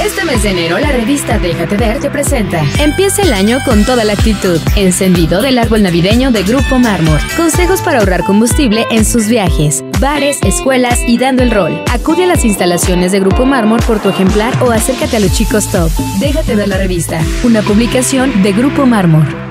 Este mes de enero, la revista Déjate Ver te presenta. Empieza el año con toda la actitud. Encendido del árbol navideño de Grupo Mármol. Consejos para ahorrar combustible en sus viajes, bares, escuelas y dando el rol. Acude a las instalaciones de Grupo Mármol por tu ejemplar o acércate a los chicos top. Déjate Ver la revista, una publicación de Grupo Mármol.